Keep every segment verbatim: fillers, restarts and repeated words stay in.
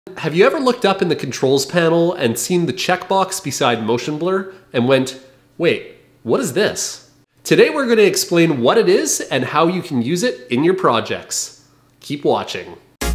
Have you ever looked up in the controls panel and seen the checkbox beside motion blur and went, wait, what is this? Today we're going to explain what it is and how you can use it in your projects. Keep watching.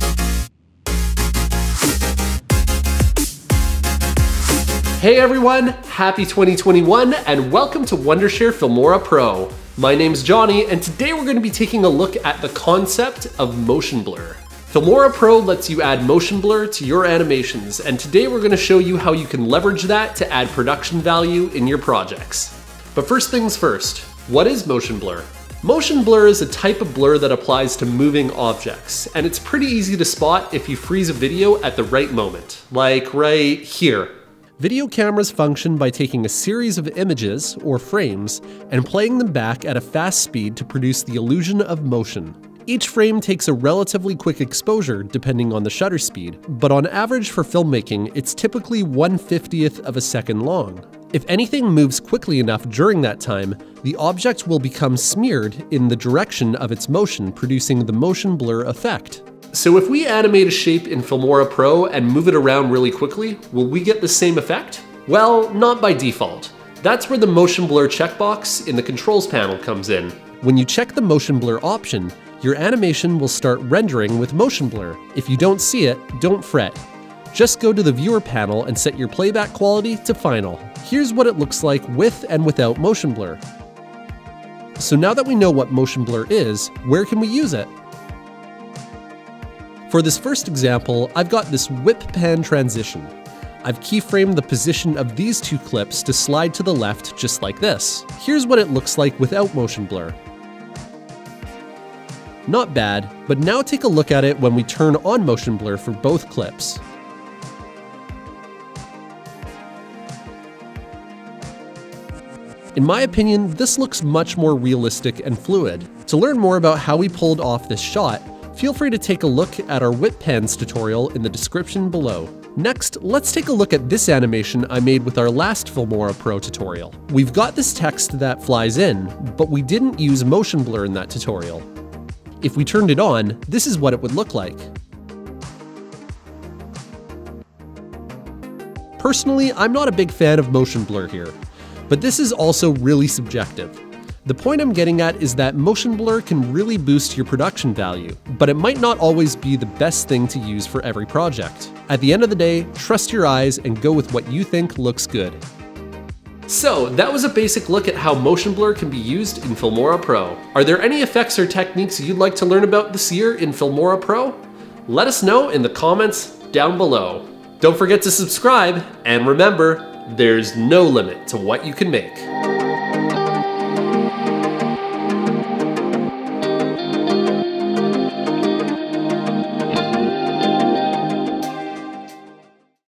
Hey everyone, happy twenty twenty-one and welcome to Wondershare FilmoraPro. My name's Johnny and today we're going to be taking a look at the concept of motion blur. FilmoraPro lets you add motion blur to your animations, and today we're going to show you how you can leverage that to add production value in your projects. But first things first, what is motion blur? Motion blur is a type of blur that applies to moving objects, and it's pretty easy to spot if you freeze a video at the right moment, like right here. Video cameras function by taking a series of images, or frames, and playing them back at a fast speed to produce the illusion of motion. Each frame takes a relatively quick exposure depending on the shutter speed, but on average for filmmaking, it's typically one fiftieth of a second long. If anything moves quickly enough during that time, the object will become smeared in the direction of its motion, producing the motion blur effect. So if we animate a shape in Filmora Pro and move it around really quickly, will we get the same effect? Well, not by default. That's where the motion blur checkbox in the controls panel comes in. When you check the motion blur option, your animation will start rendering with motion blur. If you don't see it, don't fret. Just go to the viewer panel and set your playback quality to final. Here's what it looks like with and without motion blur. So now that we know what motion blur is, where can we use it? For this first example, I've got this whip pan transition. I've keyframed the position of these two clips to slide to the left just like this. Here's what it looks like without motion blur. Not bad, but now take a look at it when we turn on motion blur for both clips. In my opinion, this looks much more realistic and fluid. To learn more about how we pulled off this shot, feel free to take a look at our whip pans tutorial in the description below. Next, let's take a look at this animation I made with our last Filmora Pro tutorial. We've got this text that flies in, but we didn't use motion blur in that tutorial. If we turned it on, this is what it would look like. Personally, I'm not a big fan of motion blur here, but this is also really subjective. The point I'm getting at is that motion blur can really boost your production value, but it might not always be the best thing to use for every project. At the end of the day, trust your eyes and go with what you think looks good. So that was a basic look at how motion blur can be used in Filmora Pro. Are there any effects or techniques you'd like to learn about this year in Filmora Pro? Let us know in the comments down below. Don't forget to subscribe, and remember, there's no limit to what you can make.